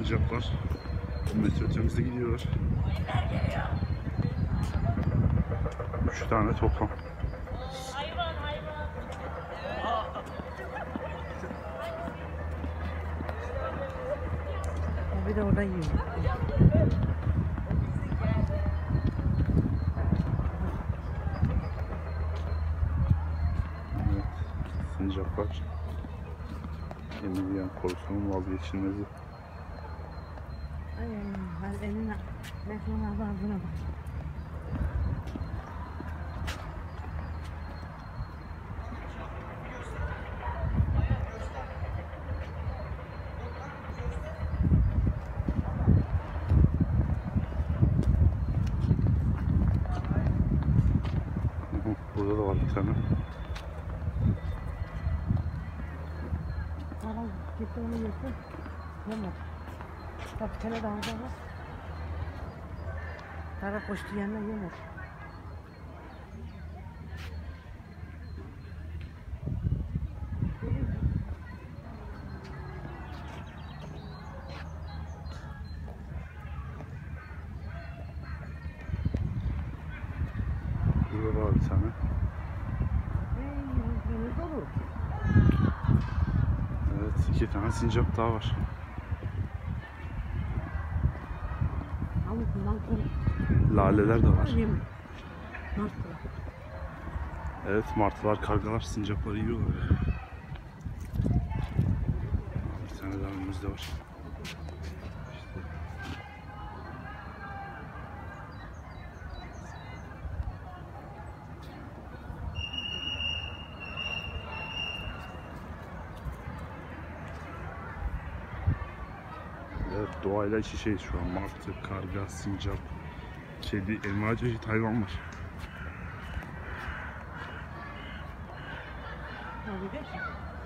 sincaplar metre ötemizde gidiyorlar. 3 tane toplam. Bir de orada yiyor. Evet, sincaplar Emilian korusunun vazgeçilmezi. Ay ben eline resmen ağzına bak. Burada da var bir tane. Tamam, gitti onu yesin. Yemez. Bak bir tane daha var. Tara koştu yanına yemez. Burada var bir tane. Evet, 2 tane sincap daha var. Laleler de var. Evet, martılar, kargalar sincapları yiyorlar. Bir tane daha önümüzde var. Evet, doğayla iç içeyiz şu an. Martı, karga, sincap, kedi, envai çeşit hayvan var. Abi de